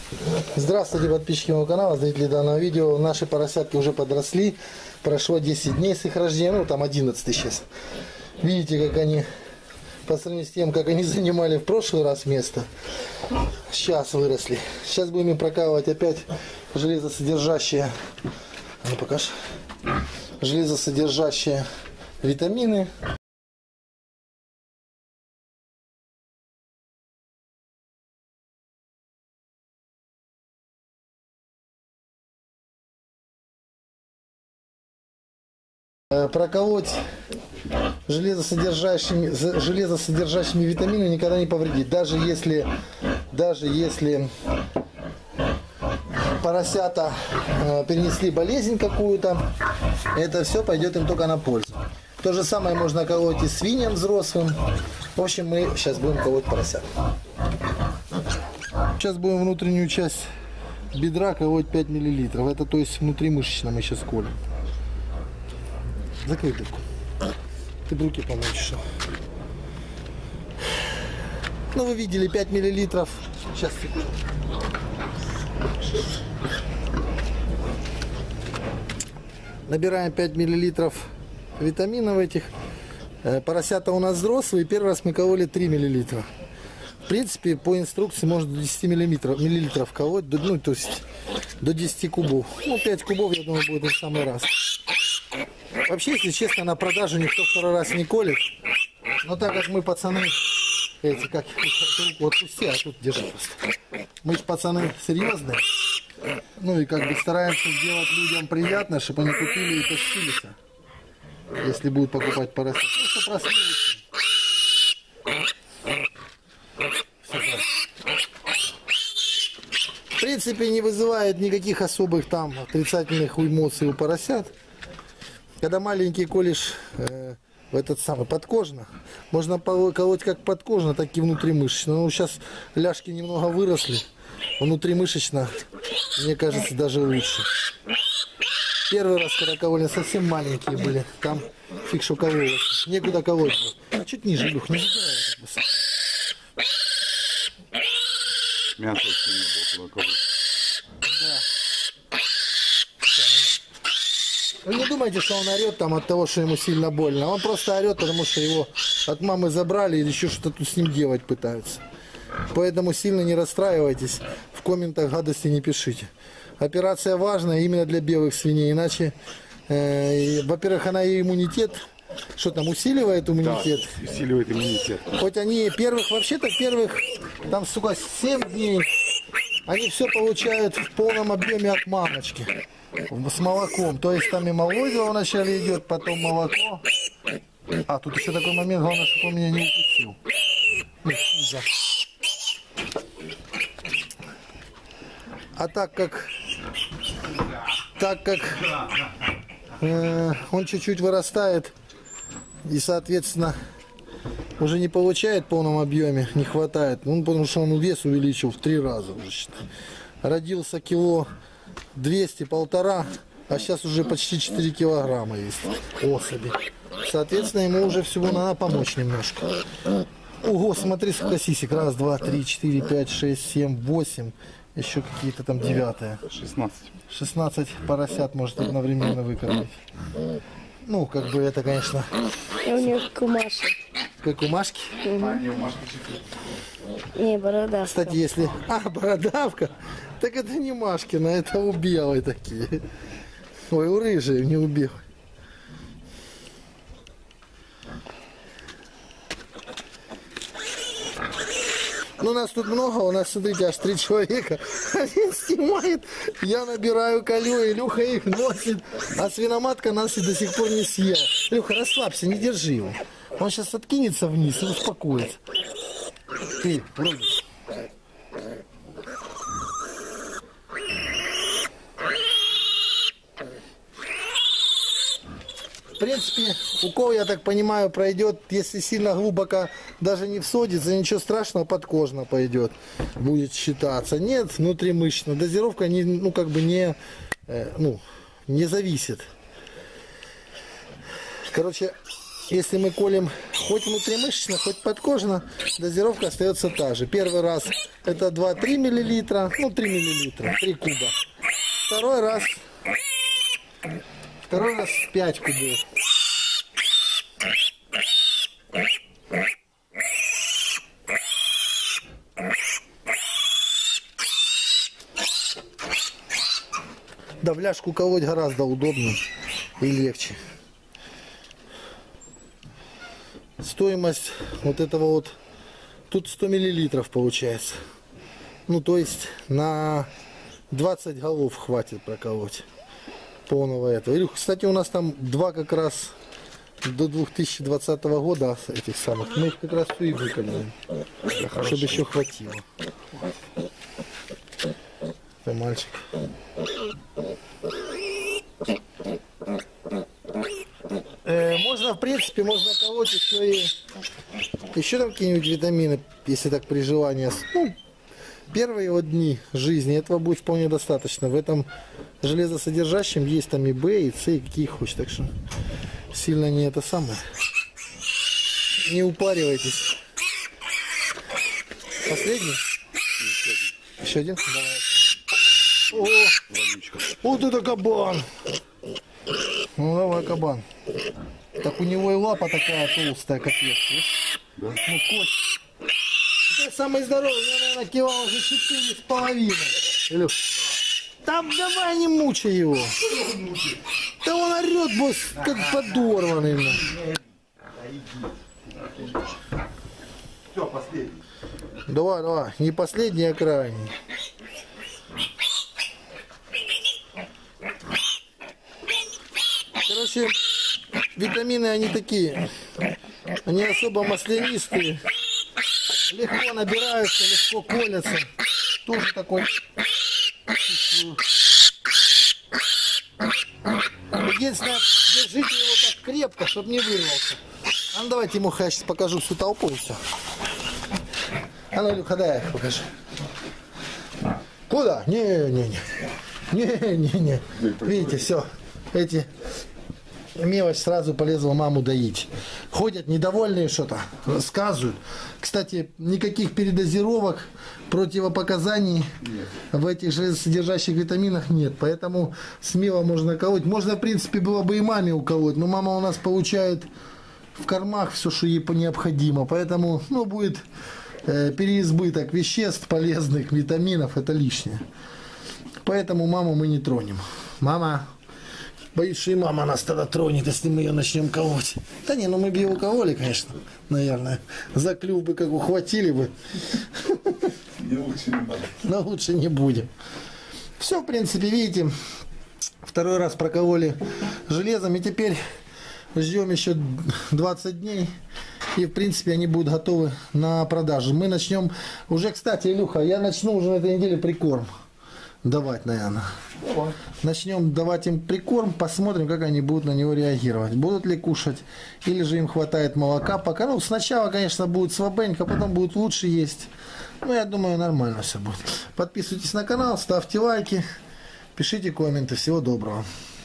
Здравствуйте, подписчики моего канала, зрители данного видео. Наши поросятки уже подросли. Прошло 10 дней с их рождения, ну там 11 сейчас. Видите, как они, по сравнению с тем, как они занимали в прошлый раз место, сейчас выросли. Сейчас будем им прокалывать опять железосодержащие, ну покажи, железосодержащие витамины. Проколоть железосодержащими витаминами никогда не повредит. Даже если поросята перенесли болезнь какую-то, это все пойдет им только на пользу. То же самое можно колоть и свиньям взрослым. В общем, мы сейчас будем колоть поросят. Сейчас будем внутреннюю часть бедра колоть 5 мл. Это то есть внутримышечно мы сейчас колем. Закрой дырку. Ты руки помочишь. Ну, вы видели 5 миллилитров. Сейчас, секунду. Набираем 5 миллилитров витаминов этих. Поросята у нас взрослые. Первый раз мы кололи 3 миллилитра. В принципе, по инструкции можно до 10 миллилитров колоть. Ну, то есть до 10 кубов. Ну, 5 кубов, я думаю, будет в самый раз. Вообще, если честно, на продажу никто второй раз не колет. Но так как мы пацаны, эти, как вот пусти, а тут держи просто. Мы же пацаны серьезные. Ну и как бы стараемся сделать людям приятно, чтобы они купили и тащились. Если будут покупать поросят. Просто проснулись. В принципе, не вызывает никаких особых там отрицательных эмоций у поросят. Когда маленький колешь в этот самый подкожно, можно колоть как подкожно, так и внутримышечно. Ну, сейчас ляжки немного выросли, внутримышечно, мне кажется, даже лучше. Первый раз, когда кололи, совсем маленькие были, там фиг что кололось, некуда колоть было. Чуть ниже, Люх, не забирай. Мясо вообще не было, колоть. Да. Вы не думайте, что он орет там от того, что ему сильно больно. Он просто орет, потому что его от мамы забрали или еще что-то тут с ним делать пытаются. Поэтому сильно не расстраивайтесь. В комментах гадости не пишите. Операция важная именно для белых свиней. Иначе, во-первых, она и иммунитет. Что там, усиливает иммунитет? Да, усиливает иммунитет. Хоть они вообще-то первых, там, сука, 7 дней, они все получают в полном объеме от мамочки. С молоком. То есть там и молозиво вначале идет, потом молоко. А, тут еще такой момент, главное, чтобы он меня не укусил. А так как он чуть-чуть вырастает и, соответственно, уже не получает в полном объеме, не хватает. Ну, потому что он вес увеличил в 3 раза уже, считай. Родился кило 200-1,5, а сейчас уже почти 4 килограмма есть особи. Соответственно, ему уже всего надо помочь немножко. Ого, смотри, сколько сисек. 1, 2, 3, 4, 5, 6, 7, 8. Еще какие-то там 9. 16 поросят может одновременно выкормить. Ну, как бы это, конечно... И у нее как у Маши. Как у Машки? Не, бородавка. Кстати, если... А, бородавка? Так это не Машкина, это у белой такие. Ой, у рыжей, не у белой. Ну, нас тут много, у нас, смотрите, аж 3 человека. Один снимает, я набираю колю, Илюха их носит, а свиноматка нас и до сих пор не съела. Илюха, расслабься, не держи его. Он сейчас откинется вниз и успокоится. Ты, вроде. В принципе, укол, я так понимаю, пройдет, если сильно глубоко даже не всодится, ничего страшного, подкожно пойдет, будет считаться. Нет, внутримышечно. Дозировка не, ну, как бы не зависит. Короче, если мы колем хоть внутримышечно, хоть подкожно, дозировка остается та же. Первый раз это 2-3 миллилитра, ну 3 миллилитра, 3 куба. Второй раз 5 кубов. Да, в ляжку колоть гораздо удобнее и легче. Стоимость вот этого вот, тут 100 миллилитров получается. Ну, то есть на 20 голов хватит проколоть полного этого. Илюх, кстати, у нас там два как раз до 2020 года этих самых. Мы их как раз все и выколем, чтобы еще хватило. Это мальчик. Можно, в принципе, можно колоть еще там какие-нибудь витамины, если так при желании. Ну, первые вот дни жизни этого будет вполне достаточно. В этом железосодержащем есть там и В, и С, и какие хочешь. Так что сильно не это самое. Не упаривайтесь. Последний? Еще один? Давай. О, вот это кабан. Ну давай, кабан. Так у него и лапа такая толстая, капец. Да? Ну, кость. Это самый здоровый, я, наверное, кило уже 4,5. Илюх. Там давай не мучай его. Да он орет, босс, как подорванный. Все, последний. Давай, давай. Не последний, а крайний. Короче, витамины они такие. Они особо маслянистые. Легко набираются, легко колятся. Тоже такой. Единственное, держите его так крепко, чтобы не вырвался. А ну давайте ему я сейчас покажу всю толпу и все. А ну, Илюха, дай их покажи. Куда? Не-не-не. Не-не-не. Видите, все. Эти мелочь сразу полезла маму доить. Ходят недовольные что-то, рассказывают. Кстати, никаких передозировок, противопоказаний в этих железосодержащих витаминах нет. Поэтому смело можно колоть. Можно, в принципе, было бы и маме уколоть. Но мама у нас получает в кормах все, что ей необходимо. Поэтому, ну, будет переизбыток веществ полезных, витаминов. Это лишнее. Поэтому маму мы не тронем. Мама... Боюсь, что и мама нас тогда тронет, если мы ее начнем колоть. Да не, ну мы бы его кололи, конечно, наверное. За клюв бы как ухватили бы. Но лучше не будем. Все, в принципе, видите, второй раз прокололи железом. И теперь ждем еще 20 дней. И, в принципе, они будут готовы на продажу. Мы начнем... Уже, кстати, Илюха, я начну уже на этой неделе прикорм давать, наверное. Давай. Начнем давать им прикорм, посмотрим, как они будут на него реагировать. Будут ли кушать, или же им хватает молока. Пока, ну, сначала, конечно, будет слабенько, потом будет лучше есть. Ну, я думаю, нормально все будет. Подписывайтесь на канал, ставьте лайки, пишите комменты. Всего доброго.